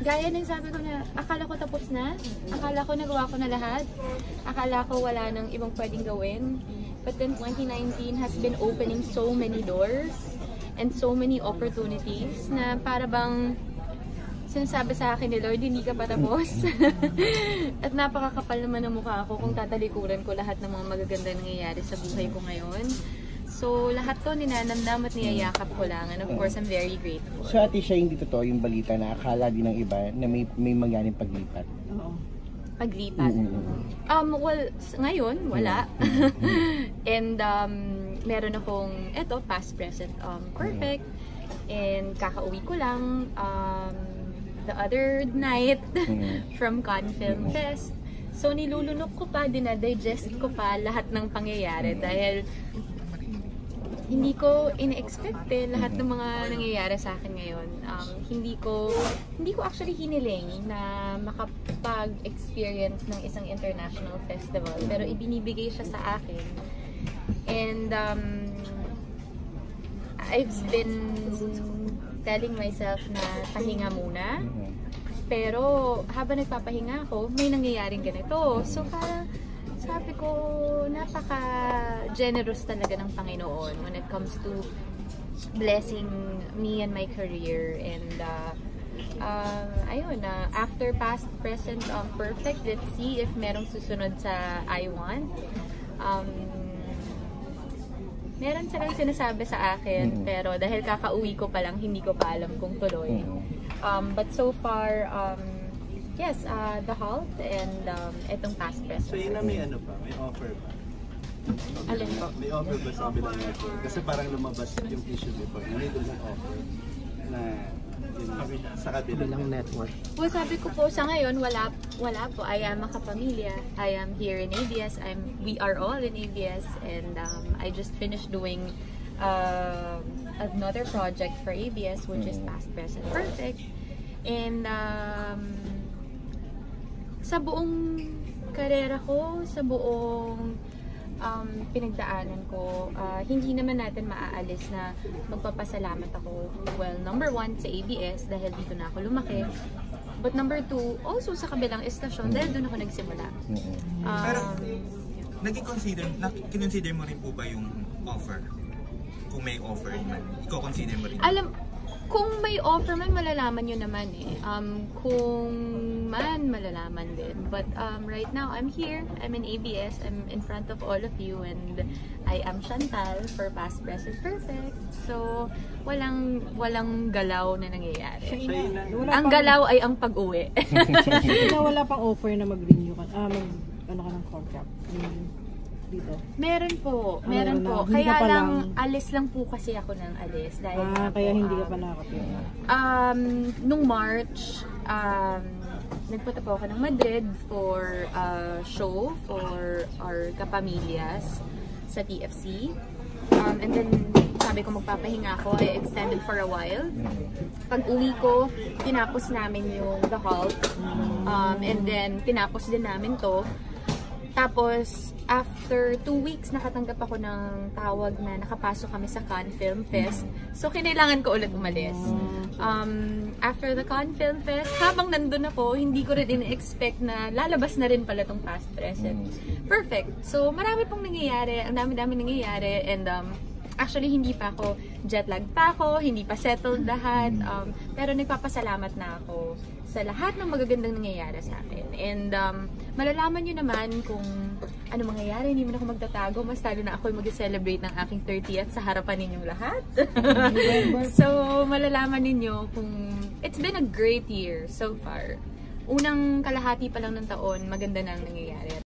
Gaya ng sabi ko na, akala ko tapos na, akala ko nagawa ko na lahat, akala ko wala nang ibang pwedeng gawin. But then 2019 has been opening so many doors and so many opportunities na para bang sinasabi sa akin ni Lord, hindi ka pa tapos. At napakakapal naman ng mukha ko kung tatalikuran ko lahat ng mga magagandang nangyayari sa buhay ko ngayon. So, lahat to ninanamdam at niyayakap ko lang. And of course, I'm very grateful. So, Ate Sha, hindi totoo yung balita na akala din ng iba na may mangyaring paglipat? Oo. Paglipat? Well, ngayon, wala. And meron akong, past, present, perfect. And kakauwi ko lang the other night from Cannes Film Fest. So, nilulunok ko pa, dinadigest ko pa lahat ng pangyayari dahil hindi ko ina-expect lahat ng mga nangyayari sa akin ngayon. Hindi ko actually hiniling na makapag-experience ng isang international festival, pero ibinibigay siya sa akin. And I've been telling myself na pahinga muna, pero habang nagpapahinga ako, may nangyayaring ganito. So parang sabi ko, napaka-generous talaga ng Panginoon when it comes to blessing me and my career. And ayun, after past, present, perfect, let's see if merong susunod sa iWant. Meron silang sinasabi sa akin, pero dahil kakauwi ko pa lang, hindi ko pa alam kung tuloy. But so far, yes, the halt and itong past present. So yun na may ano pa, may offer pa? Alin po? May offer ba sa kabilang network? Kasi parang lumabas yung issue before, may doon ang offer na sa kabilang network. Well, sabi ko po sa ngayon, wala po. I am a kapamilya. I am here in ABS. We are all in ABS, and I just finished doing another project for ABS, which is Past, Present, Perfect. And sa buong karera ko, sa buong pinagdaanan ko, hindi naman natin maaalis na magpapasalamat ako. Well, number one sa ABS dahil dito na ako lumaki. But number two, also sa kabilang estasyon dahil doon ako nagsimula. Pero, kinonsider mo rin po ba yung offer? Kung may offer man, i-consider mo rin? Kung may offer man, malalaman nyo naman eh. Kung man, malalaman din. But right now, I'm here. I'm in ABS. I'm in front of all of you. And I am Chantal for Past, Present, Perfect. So, walang galaw na nangyayari. Ang galaw ay ang pag-uwi. Wala pang offer na mag-renew ka, ano ka ng contract? Dito? Meron po. Kaya lang, alis lang po kasi ako ng alis. Dahil kaya hindi ka pa nakapira. Nung March, nagpunta po ako ng Madrid for a show for our kapamilyas sa TFC. And then, sabi ko magpapahinga ako. I extended for a while. Pag uwi ko, tinapos namin yung The Halt. And then, tinapos din namin to. Tapos, after 2 weeks, nakatanggap ako ng tawag na nakapasok kami sa Cannes Film Fest. So, kinailangan ko ulit umalis. After the Cannes Film Fest, habang nandun ako, hindi ko rin in-expect na lalabas na rin pala tong Past, Present, Perfect. So, marami pong nangyayari, ang dami-dami nangyayari, and actually, hindi pa ako, jet-lag pa ako, hindi pa settled lahat, pero nagpapasalamat na ako sa lahat ng magagandang nangyayari sa akin. And malalaman nyo naman kung ano mangyayari, hindi mo na ako magtatago, mas talo na ako mag-celebrate ng aking 30th sa harapan ninyong lahat. So, malalaman ninyo kung it's been a great year so far. Unang kalahati pa lang ng taon, maganda na ang nangyayari.